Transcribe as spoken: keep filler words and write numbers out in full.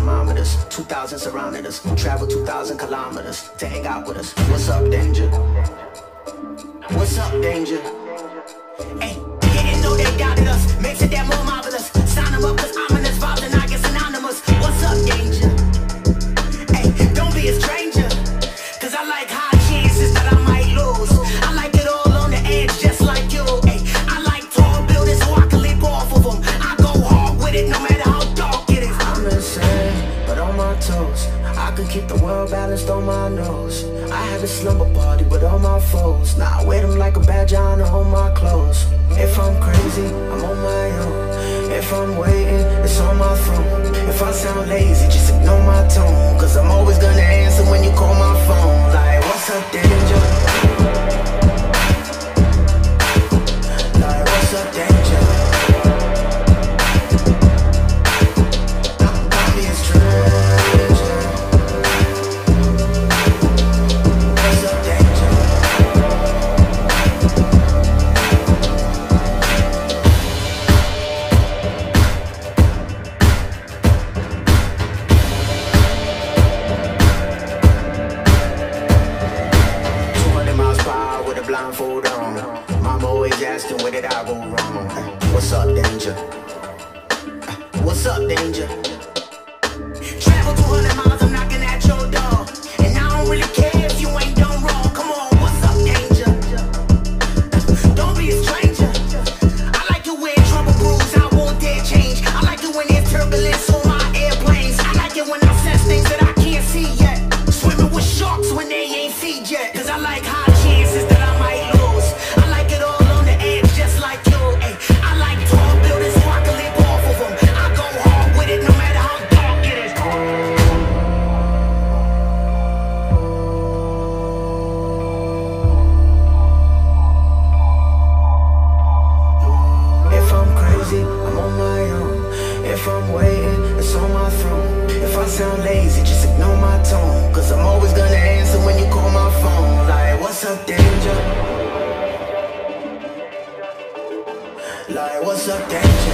thermometers, two thousand surrounded us. Travel two thousand kilometers to hang out with us. What's up, danger? What's up, danger? Hey, didn't know they doubted us. Makes it that more marvelous. Sign them up cause ominous vibes and I get synonymous. What's up, danger? Hey, don't be a stranger. Cause I like high chances that I might lose. I like it all on the edge just like you. Hey, I like tall buildings so I can leap off of them. I go hard with it no matter how dark it is. I'm insane, but on my toes. I can keep the world balanced on my nose. I had a slumber party with all my foes. Now I wear them like a badge on all my clothes. If I'm crazy, I'm on my own. If I'm waiting, it's on my phone. If I sound lazy, just ignore my tone. Cause I'm always gonna answer when you call my phone. Like, what's up, danger? Like, what's up, danger? Don't be a stranger. What's up, danger? Blindfold on. Mama always asking where did I go wrong. What's up, danger? What's up, danger? Travel two hundred miles, I'm knocking at your door. And I don't really care if you ain't done wrong. Come on, what's up, danger? Don't be a stranger. I like it when trouble brews, I won't dare change. I like it when there's turbulence on my airplanes. I like it when I sense things that I can't see yet. Swimming with sharks when they ain't feed yet. Cause I like high chances that I might lose. I like it all on the edge just like you. Ay, I like tall buildings so I can leap off of them. I go hard with it no matter how dark it is. If I'm crazy, I'm on my own. If I'm waiting, it's on my throne. If I sound lazy, just ignore my tone. Cause I'm always gonna answer when you call my phone. Like, what's up, danger? Like, what's up, danger?